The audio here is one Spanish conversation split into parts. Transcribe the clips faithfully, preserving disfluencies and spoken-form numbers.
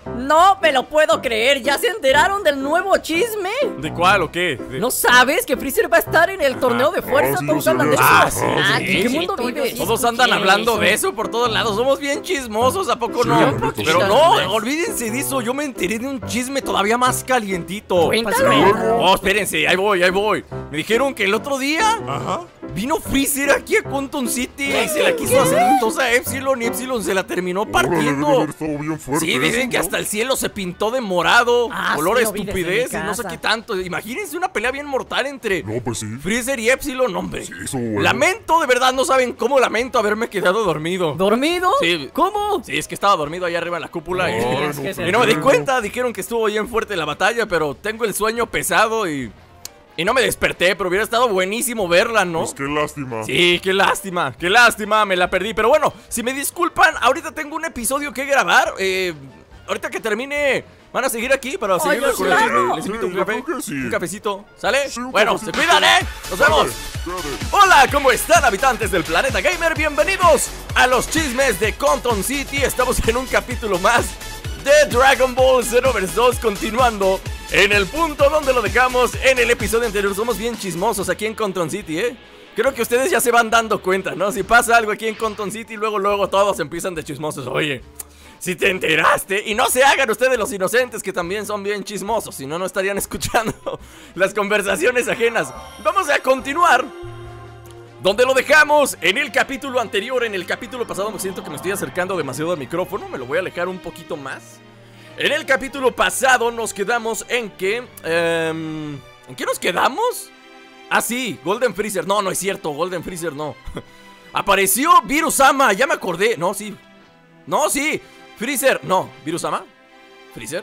No me lo puedo creer, ¿ya se enteraron del nuevo chisme? ¿De cuál o qué? De... ¿No sabes que Freezer va a estar en el torneo de fuerza? Ah, sí, Todos lo hablan de eso. Ah, sí, Ah, sí, ¿en qué sí, mundo vives? Todos andan hablando de eso por todos lados. Somos bien chismosos, ¿a poco Sí, no? un poquito. Pero no, olvídense de eso. Yo me enteré de un chisme todavía más calientito. Cuéntalo. Oh, espérense, ahí voy, ahí voy. Me dijeron que el otro día Ajá. vino Freezer aquí a Conton City y se la quiso hacer entonces a Epsilon y Epsilon se la terminó Órale, debe partiendo. haber estado bien fuerte Sí, eso, dicen que ¿no? hasta el cielo se pintó de morado, Ah, color sí, a lo vi desde estupidez mi y no sé casa. qué tanto. Imagínense una pelea bien mortal entre No, pues sí. Freezer y Epsilon, hombre. Sí, eso, bueno. Lamento, de verdad, no saben cómo lamento haberme quedado dormido. ¿Dormido? Sí. ¿Cómo? Sí, es que estaba dormido allá arriba en la cúpula Ay, y, no, Es que pero y no me di bueno. cuenta. Dijeron que estuvo bien fuerte la batalla, pero tengo el sueño pesado y, y no me desperté. Pero hubiera estado buenísimo verla, ¿no? Pues qué lástima. Sí, qué lástima, qué lástima, me la perdí. Pero bueno, si me disculpan, ahorita tengo un episodio que grabar. Eh, ahorita que termine, van a seguir aquí para seguir Dios, con el claro. chisme. Les invito a un Sí, yo café, creo que sí. un cafecito, ¿sale? Sí, un Bueno, se cafecito, cuidan, sí. ¿eh? Nos vemos. Dale, dale. Hola, ¿cómo están, habitantes del planeta gamer? Bienvenidos a los chismes de Conton City. Estamos en un capítulo más de Dragon Ball Xenoverse dos, continuando en el punto donde lo dejamos en el episodio anterior. Somos bien chismosos aquí en Conton City, ¿eh? Creo que ustedes ya se van dando cuenta, ¿no? Si pasa algo aquí en Conton City, luego, luego todos empiezan de chismosos. Oye, si te enteraste, y no se hagan ustedes los inocentes que también son bien chismosos, si no, no estarían escuchando las conversaciones ajenas. Vamos a continuar donde lo dejamos en el capítulo anterior. En el capítulo pasado me siento que me estoy acercando demasiado al micrófono. Me lo voy a alejar un poquito más. En el capítulo pasado nos quedamos en que... Um, ¿En qué nos quedamos? Ah, sí, Golden Freezer. No, no es cierto, Golden Freezer no. Apareció Virusama, ya me acordé. No, sí. No, sí. Freezer, no. ¿Virusama? ¿Freezer?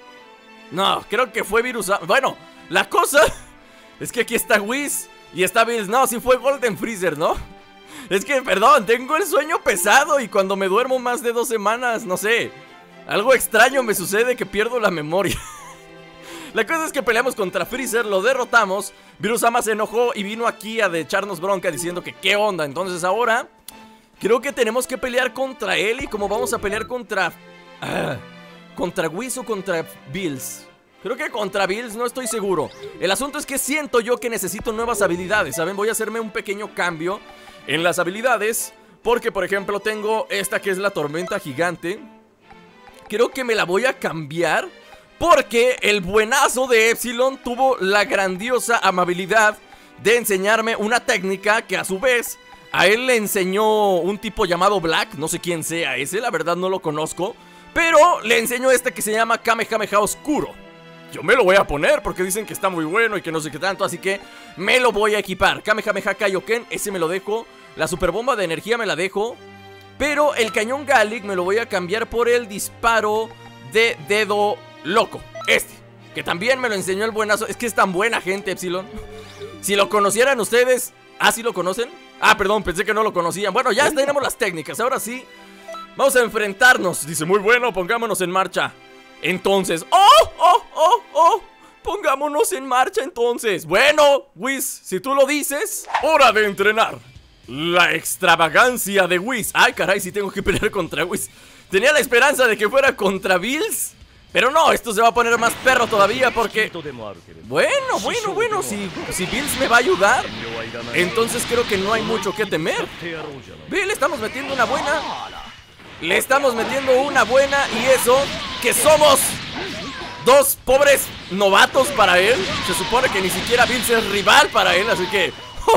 No, creo que fue Virusama. Bueno, la cosa es que aquí está Whis y está Bills. No, sí fue Golden Freezer, ¿no? Es que, perdón, tengo el sueño pesado y cuando me duermo más de dos semanas, no sé, algo extraño me sucede que pierdo la memoria. La cosa es que peleamos contra Freezer, lo derrotamos. Virusama se enojó y vino aquí a de echarnos bronca diciendo que qué onda. Entonces ahora creo que tenemos que pelear contra él. Y como vamos a pelear contra... Uh, ¿Contra Whis o contra Bills? Creo que contra Bills, no estoy seguro. El asunto es que siento yo que necesito nuevas habilidades, ¿saben? Voy a hacerme un pequeño cambio en las habilidades. Porque, por ejemplo, tengo esta que es la tormenta gigante. Creo que me la voy a cambiar porque el buenazo de Epsilon tuvo la grandiosa amabilidad de enseñarme una técnica que a su vez a él le enseñó un tipo llamado Black. No sé quién sea ese, la verdad no lo conozco, pero le enseñó este que se llama Kamehameha Oscuro. Yo me lo voy a poner porque dicen que está muy bueno y que no sé qué tanto, así que me lo voy a equipar. Kamehameha Kaioken, ese me lo dejo. La superbomba de energía me la dejo. Pero el cañón Gallic me lo voy a cambiar por el disparo de dedo loco, este, que también me lo enseñó el buenazo. Es que es tan buena gente, Epsilon. Si lo conocieran ustedes. ¿Ah, sí lo conocen? Ah, perdón, pensé que no lo conocían. Bueno, ya tenemos las técnicas, ahora sí vamos a enfrentarnos. Dice, muy bueno, pongámonos en marcha. Entonces, ¡oh, oh, oh, oh! Pongámonos en marcha entonces. Bueno, Whis, si tú lo dices, hora de entrenar. La extravagancia de Whis. Ay, caray, sí tengo que pelear contra Whis. Tenía la esperanza de que fuera contra Bills, pero no, esto se va a poner más perro todavía porque... Bueno, bueno, bueno, si, si Bills me va a ayudar, entonces creo que no hay mucho que temer. Ve, le estamos metiendo una buena. Le estamos metiendo una buena y eso, que somos dos pobres novatos para él. Se supone que ni siquiera Bills es rival para él, así que...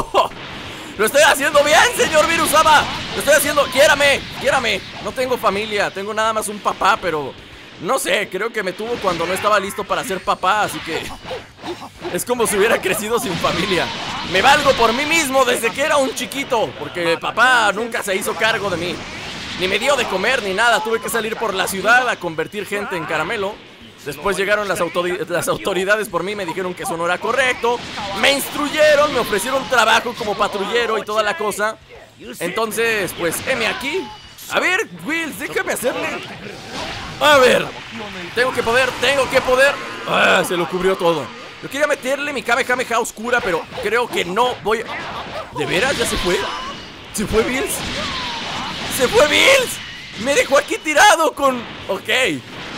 Lo estoy haciendo bien, señor Virusama. Lo estoy haciendo, quiérame, quiérame. No tengo familia, tengo nada más un papá, pero... No sé, creo que me tuvo cuando no estaba listo para ser papá, así que... Es como si hubiera crecido sin familia. Me valgo por mí mismo desde que era un chiquito, porque papá nunca se hizo cargo de mí. Ni me dio de comer ni nada, tuve que salir por la ciudad a convertir gente en caramelo. Después llegaron las, las autoridades por mí, me dijeron que eso no era correcto. Me instruyeron, me ofrecieron trabajo como patrullero y toda la cosa. Entonces, pues, heme aquí. A ver, Wills, déjame hacerle. A ver, tengo que poder, tengo que poder. Ah, se lo cubrió todo. Yo quería meterle mi Kamehameha oscura, pero creo que no voy a... ¿De veras? ¿Ya se fue? ¿Se fue Bills? ¡Se fue Bills! Me dejó aquí tirado con... Ok.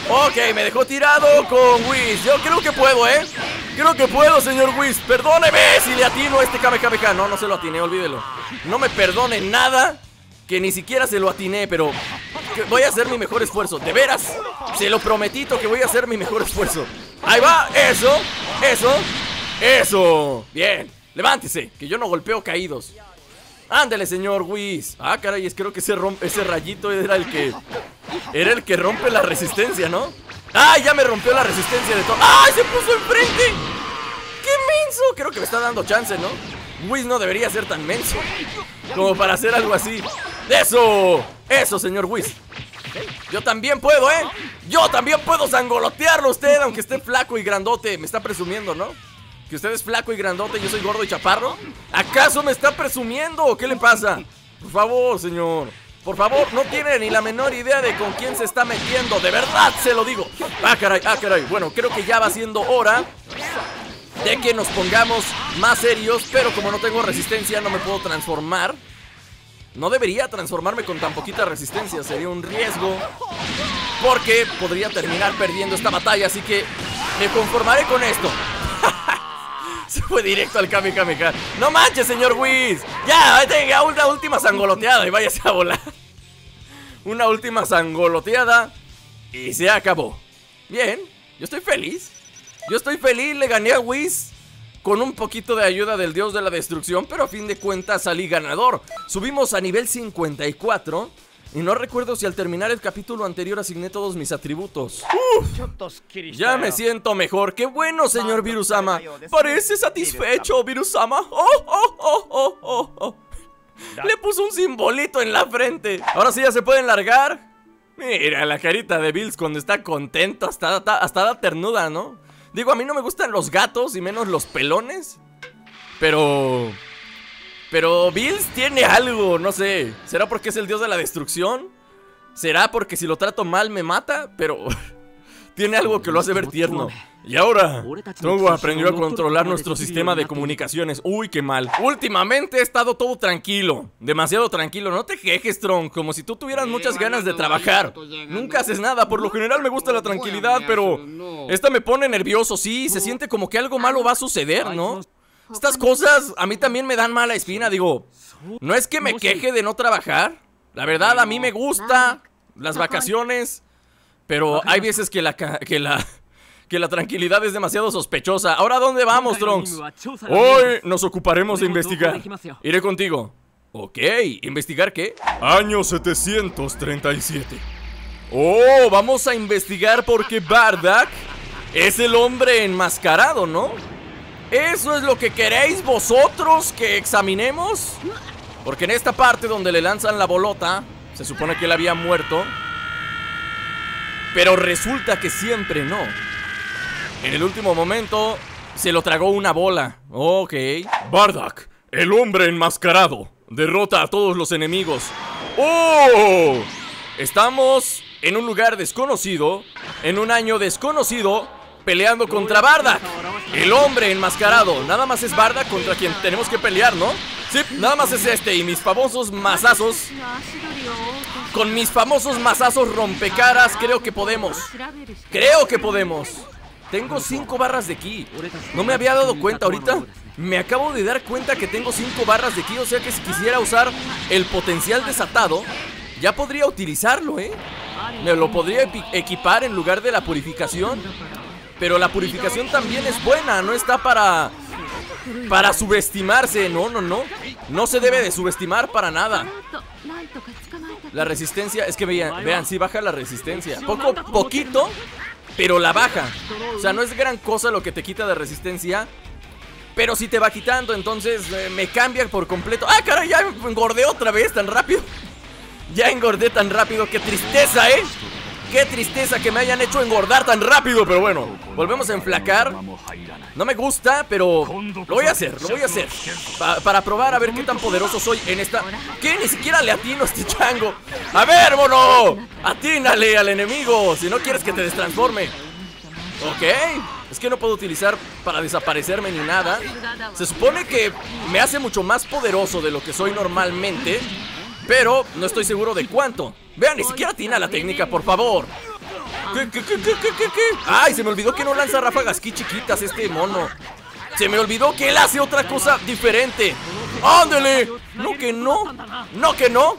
Ok, me dejó tirado con Whis. Yo creo que puedo, ¿eh? Creo que puedo, señor Whis. Perdóneme si le atino a este Kamehameha. No, no se lo atiné, olvídelo. No me perdone nada, que ni siquiera se lo atiné, pero voy a hacer mi mejor esfuerzo. De veras, se lo prometito que voy a hacer mi mejor esfuerzo. Ahí va, eso, eso, eso. Bien, levántese, que yo no golpeo caídos. Ándale, señor Whis. Ah, caray, es creo que ese, ese rayito era el que Era el que rompe la resistencia, ¿no? ¡Ah, ya me rompió la resistencia de todo! ¡Ah, se puso enfrente! ¡Qué menso! Creo que me está dando chance, ¿no? Whis no debería ser tan menso como para hacer algo así. ¡Eso! ¡Eso, señor Whis! Yo también puedo, ¿eh? Yo también puedo sangolotearlo a usted, aunque esté flaco y grandote. Me está presumiendo, ¿no? Que usted es flaco y grandote y yo soy gordo y chaparro. ¿Acaso me está presumiendo o qué le pasa? Por favor, señor. Por favor, no tiene ni la menor idea de con quién se está metiendo. De verdad se lo digo. Ah, caray, ah, caray. Bueno, creo que ya va siendo hora de que nos pongamos más serios. Pero como no tengo resistencia, no me puedo transformar. No debería transformarme con tan poquita resistencia. Sería un riesgo, porque podría terminar perdiendo esta batalla. Así que me conformaré con esto. Se fue directo al Kamehameha. No manches, señor Whis. Ya, tenga una última sangoloteada y váyase a volar. Una última sangoloteada y se acabó. Bien, yo estoy feliz. Yo estoy feliz, le gané a Whis con un poquito de ayuda del dios de la destrucción, pero a fin de cuentas salí ganador. Subimos a nivel cincuenta y cuatro. Y no recuerdo si al terminar el capítulo anterior asigné todos mis atributos. Uf, ya me siento mejor. ¡Qué bueno, señor Virusama! Parece satisfecho, Virusama. ¡Oh, oh, oh, oh, oh, oh! Le puso un simbolito en la frente. Ahora sí ya se pueden largar. Mira la carita de Bills cuando está contento. Hasta, hasta, hasta da ternura, ¿no? Digo, a mí no me gustan los gatos y menos los pelones. Pero... Pero Bills tiene algo, no sé. ¿Será porque es el dios de la destrucción? ¿Será porque si lo trato mal me mata? Pero tiene algo que lo hace ver tierno. Y ahora Trongo aprendió a controlar nuestro sistema de comunicaciones. Uy, qué mal. Últimamente he estado todo tranquilo. Demasiado tranquilo. No te quejes, Tron, como si tú tuvieras muchas ganas de trabajar. Nunca haces nada. Por lo general me gusta la tranquilidad, pero esta me pone nervioso. Sí, se siente como que algo malo va a suceder, ¿no? Estas cosas a mí también me dan mala espina. Digo, no es que me queje de no trabajar. La verdad, a mí me gusta las vacaciones, pero hay veces que la, que la, que la tranquilidad es demasiado sospechosa. ¿Ahora dónde vamos, Trunks? Hoy nos ocuparemos de investigar. Iré contigo. Ok, ¿investigar qué? Año setecientos treinta y siete. Oh, vamos a investigar porque Bardock es el hombre enmascarado, ¿no? ¿Eso es lo que queréis vosotros que examinemos? Porque en esta parte donde le lanzan la bolota, se supone que él había muerto, pero resulta que siempre no. En el último momento se lo tragó una bola. Ok. Bardock, el hombre enmascarado, derrota a todos los enemigos. ¡Oh! Estamos en un lugar desconocido, en un año desconocido, peleando contra Bardock, el hombre enmascarado. Nada más es Bardock contra quien tenemos que pelear, ¿no? Sí, nada más es este y mis famosos mazazos. Con mis famosos mazazos rompecaras creo que podemos. Creo que podemos. Tengo cinco barras de ki. No me había dado cuenta ahorita. Me acabo de dar cuenta que tengo cinco barras de ki. O sea que si quisiera usar el potencial desatado, ya podría utilizarlo, ¿eh? Me lo podría equipar en lugar de la purificación. Pero la purificación también es buena, no está para para subestimarse, no, no, no. No se debe de subestimar para nada. La resistencia, es que vean, vean, sí baja la resistencia. Poco, poquito, pero la baja. O sea, no es gran cosa lo que te quita de resistencia, pero sí te va quitando, entonces eh, me cambia por completo. ¡Ah, caray! Ya engordé otra vez tan rápido. Ya engordé tan rápido, qué tristeza, ¿eh? Qué tristeza que me hayan hecho engordar tan rápido. Pero bueno, volvemos a enflacar. No me gusta, pero lo voy a hacer, lo voy a hacer pa Para probar a ver qué tan poderoso soy en esta... ¿Qué? Ni siquiera le atino a este chango. A ver, mono, atínale al enemigo si no quieres que te destransforme. Ok, es que no puedo utilizar para desaparecerme ni nada. Se supone que me hace mucho más poderoso de lo que soy normalmente, pero no estoy seguro de cuánto. Vean, ni siquiera atina la técnica, por favor. ¿Qué, qué, qué, qué, qué, qué, qué? Ay, se me olvidó que no lanza ráfagas aquí chiquitas este mono. Se me olvidó que él hace otra cosa diferente. ¡Ándale! No que no. No que no.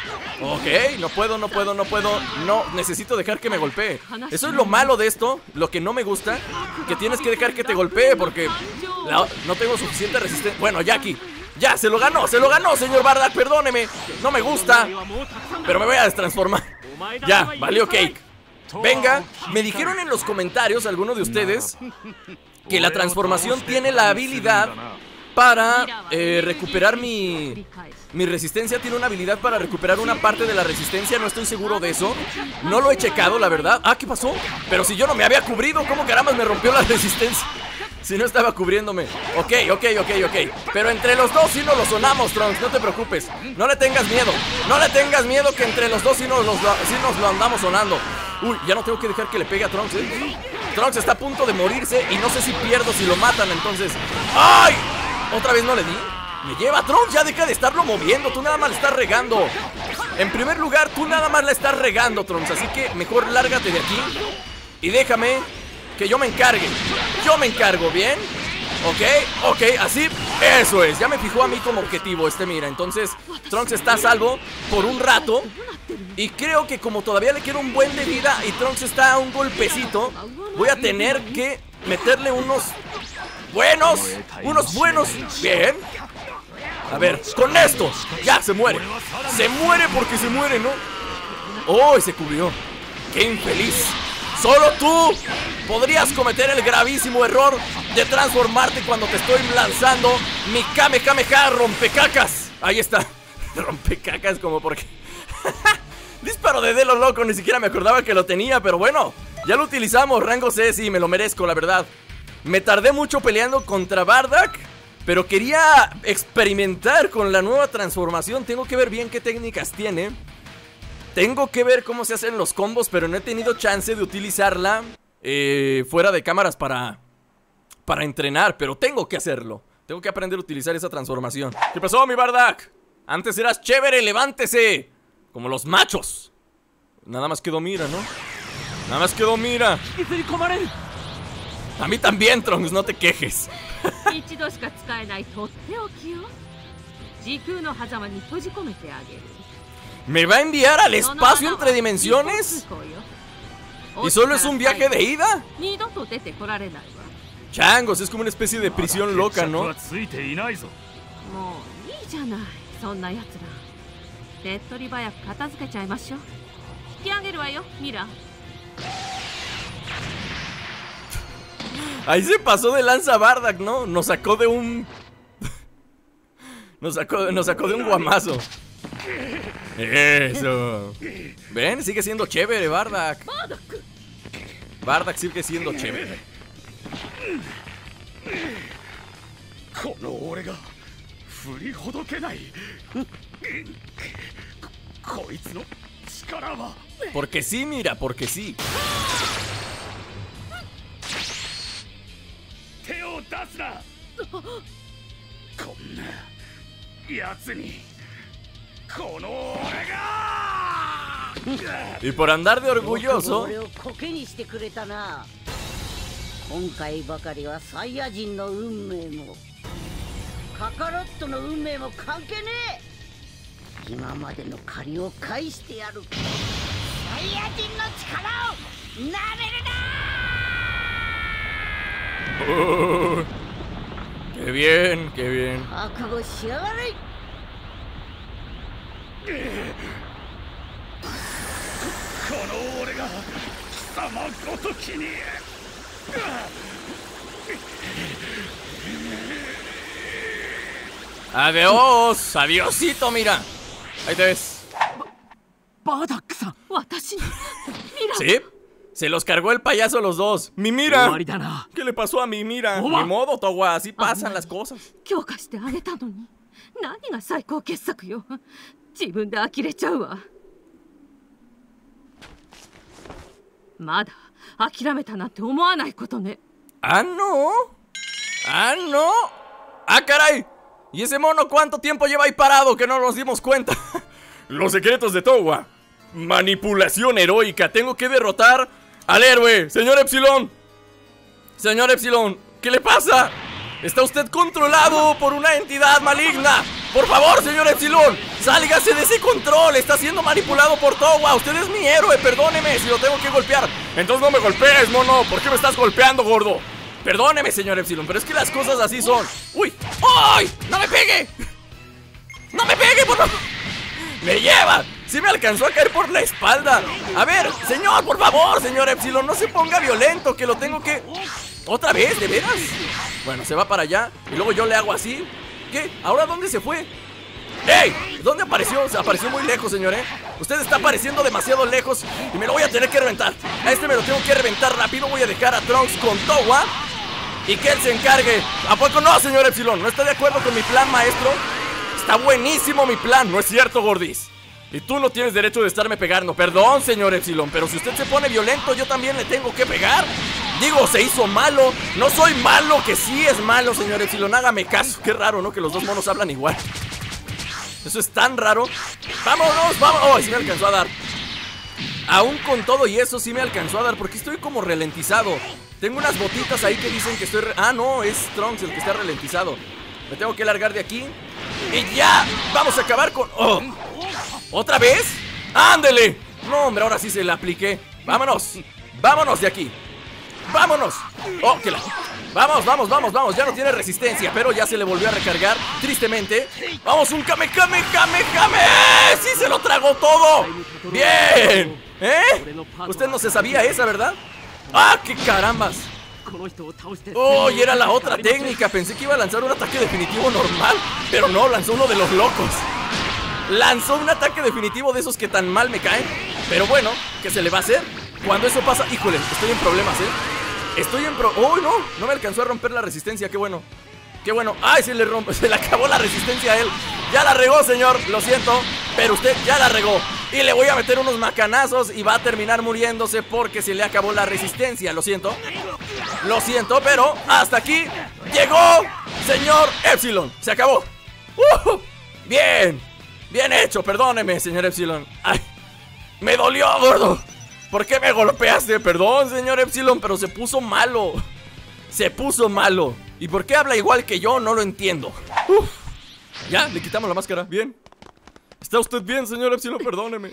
Ok, no puedo, no puedo, no puedo. No, necesito dejar que me golpee. Eso es lo malo de esto. Lo que no me gusta, que tienes que dejar que te golpee porque la, no tengo suficiente resistencia. Bueno, Jackie, ya, se lo ganó, se lo ganó, señor Bardock, perdóneme. No me gusta, pero me voy a destransformar. Ya, valió cake. Venga, me dijeron en los comentarios algunos de ustedes que la transformación tiene la habilidad para eh, recuperar mi... Mi resistencia tiene una habilidad para recuperar una parte de la resistencia. No estoy seguro de eso. No lo he checado, la verdad. Ah, ¿qué pasó? Pero si yo no me había cubrido, ¿cómo caramba me rompió la resistencia? Si no estaba cubriéndome. Ok, ok, ok, ok. Pero entre los dos sí nos lo sonamos, Trunks, no te preocupes. No le tengas miedo. No le tengas miedo que entre los dos sí nos, los, sí nos lo andamos sonando. Uy, ya no tengo que dejar que le pegue a Trunks, ¿eh? Trunks está a punto de morirse y no sé si pierdo, si lo matan, entonces... ¡Ay! ¿Otra vez no le di? Me lleva, Trunks, ya deja de estarlo moviendo. Tú nada más le estás regando. En primer lugar, tú nada más la estás regando, Trunks. Así que mejor lárgate de aquí y déjame que yo me encargue. Yo me encargo, ¿bien? Ok, ok, así, eso es. Ya me fijó a mí como objetivo este, mira. Entonces, Trunks está a salvo por un rato. Y creo que como todavía le queda un buen de vida y Trunks está a un golpecito, voy a tener que meterle unos buenos, unos buenos. Bien. A ver, con esto, ya se muere. Se muere porque se muere, ¿no? Oh, y se cubrió. ¡Qué infeliz! Solo tú podrías cometer el gravísimo error de transformarte cuando te estoy lanzando mi Kamehameha rompecacas. Ahí está. Rompecacas como porque... Disparo de dedo loco, ni siquiera me acordaba que lo tenía, pero bueno, ya lo utilizamos, rango C, sí, me lo merezco, la verdad. Me tardé mucho peleando contra Bardock, pero quería experimentar con la nueva transformación. Tengo que ver bien qué técnicas tiene. Tengo que ver cómo se hacen los combos, pero no he tenido chance de utilizarla eh, fuera de cámaras para, para entrenar, pero tengo que hacerlo. Tengo que aprender a utilizar esa transformación. ¿Qué pasó, mi Bardock? Antes eras chévere, levántese. Como los machos. Nada más quedó mira, ¿no? Nada más quedó mira. A mí también, Trunks, no te quejes. ¿Me va a enviar al espacio entre dimensiones? ¿Y solo es un viaje de ida? Changos, es como una especie de prisión loca, ¿no? Ahí se pasó de lanza Bardock, ¿no? Nos sacó de un... Nos sacó, nos sacó de un guamazo. Eso. ¿Ven? Sigue siendo chévere, Bardock. Bardock sigue siendo chévere. Porque sí, mira, porque sí. Y por andar de orgulloso. Uh, ¡Qué bien, qué bien! Adiós, adiosito, mira. Ahí te ves. ¿Sí? Se los cargó el payaso a los dos. ¡Mi Mira! ¿Qué le pasó a mi Mira? Ni modo, Towa, así pasan las cosas. ¡Ah, no! ¡Ah, no! ¡Ah, caray! ¿Y ese mono cuánto tiempo lleva ahí parado que no nos dimos cuenta? Los secretos de Towa. Manipulación heroica. Tengo que derrotar al héroe, señor Epsilon. Señor Epsilon, ¿qué le pasa? Está usted controlado por una entidad maligna. Por favor, señor Epsilon, sálgase de ese control. Está siendo manipulado por Towa. Usted es mi héroe, perdóneme si lo tengo que golpear. Entonces no me golpees, mono. ¿Por qué me estás golpeando, gordo? Perdóneme, señor Epsilon, pero es que las cosas así son. ¡Uy! ¡Ay! ¡No me pegue! ¡No me pegue, por favor! ¡Me lleva! Sí me alcanzó a caer por la espalda. A ver, señor, por favor, señor Epsilon, no se ponga violento, que lo tengo que... ¿Otra vez? ¿De veras? Bueno, se va para allá y luego yo le hago así. ¿Qué? ¿Ahora dónde se fue? ¡Ey! ¿Dónde apareció? Se apareció muy lejos, señor, ¿eh? Usted está apareciendo demasiado lejos y me lo voy a tener que reventar. A este me lo tengo que reventar rápido. Voy a dejar a Trunks con Towa y que él se encargue. ¿A poco no, señor Epsilon? ¿No está de acuerdo con mi plan, maestro? Está buenísimo mi plan, ¿no es cierto, gordis? Y tú no tienes derecho de estarme pegando. Perdón, señor Epsilon, pero si usted se pone violento, yo también le tengo que pegar. Digo, se hizo malo. No soy malo, que sí es malo, señor Epsilon. Hágame caso. Qué raro, ¿no? Que los dos monos hablan igual. Eso es tan raro. ¡Vámonos! ¡Vamos! ¡Oh! Sí me alcanzó a dar. Aún con todo y eso sí me alcanzó a dar, porque estoy como ralentizado. Tengo unas botitas ahí que dicen que estoy... Re... Ah, no, es Trunks el que está ralentizado. Me tengo que largar de aquí. Y ya, vamos a acabar con... ¡Oh! ¿Otra vez? ¡Ándele! No, hombre, ahora sí se la apliqué. ¡Vámonos! ¡Vámonos de aquí! ¡Vámonos! ¡Oh, que la... Vamos, vamos, vamos, vamos. Ya no tiene resistencia, pero ya se le volvió a recargar, tristemente. ¡Vamos, un Kame, Kame, Kame, Kame! ¡Sí se lo tragó todo! ¡Bien! ¿Eh? Usted no se sabía esa, ¿verdad? ¡Ah, qué carambas! ¡Oh, y era la otra técnica! Pensé que iba a lanzar un ataque definitivo normal, pero no, lanzó uno de los locos. Lanzó un ataque definitivo de esos que tan mal me caen. Pero bueno, ¿qué se le va a hacer? Cuando eso pasa, híjole, estoy en problemas, ¿eh? Estoy en pro... ¡Oh, no! No me alcanzó a romper la resistencia, qué bueno. Qué bueno. ¡Ay, se le rompe! Se le acabó la resistencia a él. Ya la regó, señor, lo siento, pero usted ya la regó. Y le voy a meter unos macanazos y va a terminar muriéndose porque se le acabó la resistencia. Lo siento. Lo siento, pero hasta aquí llegó, señor Epsilon. Se acabó. ¡Uh! Bien. Bien hecho, perdóneme, señor Epsilon. ¡Ay! ¡Me dolió, gordo! ¿Por qué me golpeaste? Perdón, señor Epsilon, pero se puso malo. Se puso malo. ¿Y por qué habla igual que yo? No lo entiendo. Uf. Ya, le quitamos la máscara. Bien. ¿Está usted bien, señor Epsilon? Perdóneme.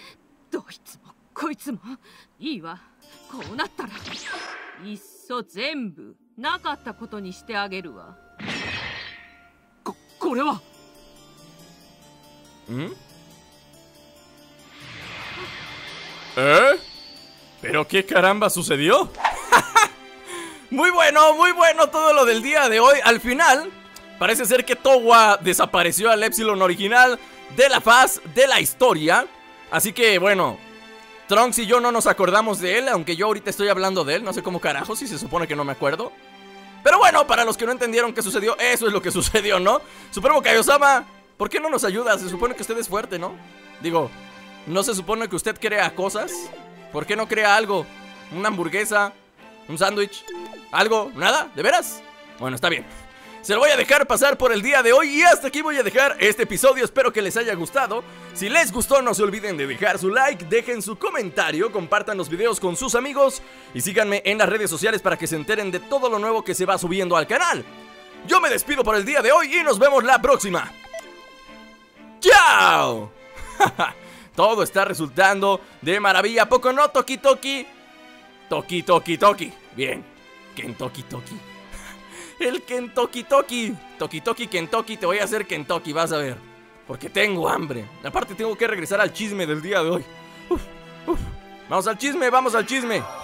¿Mm? ¿Eh? ¿Pero qué caramba sucedió? Muy bueno, muy bueno todo lo del día de hoy. Al final, parece ser que Towa desapareció al Epsilon original de la faz de la historia. Así que, bueno, Trunks y yo no nos acordamos de él, aunque yo ahorita estoy hablando de él. No sé cómo carajo, si se supone que no me acuerdo. Pero bueno, para los que no entendieron qué sucedió, eso es lo que sucedió, ¿no? Supremo Kaiosama, ¿por qué no nos ayuda? Se supone que usted es fuerte, ¿no? Digo, ¿no se supone que usted crea cosas? ¿Por qué no crea algo? ¿Una hamburguesa? ¿Un sándwich? ¿Algo? ¿Nada? ¿De veras? Bueno, está bien. Se lo voy a dejar pasar por el día de hoy y hasta aquí voy a dejar este episodio. Espero que les haya gustado. Si les gustó, no se olviden de dejar su like, dejen su comentario, compartan los videos con sus amigos y síganme en las redes sociales para que se enteren de todo lo nuevo que se va subiendo al canal. Yo me despido por el día de hoy y nos vemos la próxima. ¡Chao! Todo está resultando de maravilla. ¿A poco no, Toki Toki? Toki Toki Toki. Bien. Kentucky Toki. El Kentucky Toki. Toki Toki Kentucky. Te voy a hacer Kentucky, vas a ver. Porque tengo hambre. Aparte tengo que regresar al chisme del día de hoy. Uf, uf. Vamos al chisme, vamos al chisme.